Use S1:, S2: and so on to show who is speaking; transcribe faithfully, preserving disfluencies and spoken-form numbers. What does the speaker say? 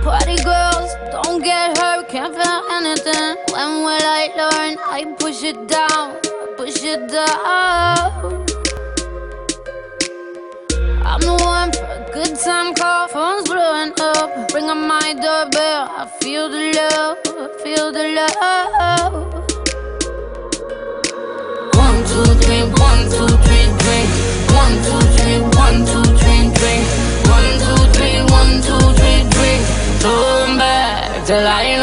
S1: Party girls, don't get hurt, can't feel anything. When will I learn? I push it down, push it down. I'm the one for a good time call, phone's blowing up. Bring on my doorbell, I feel the love, I feel the love. One, two, three, one, two, three, drink. One, two, three, one, two, three, drink. One, two, three, one, two, three, drink. Turn back till I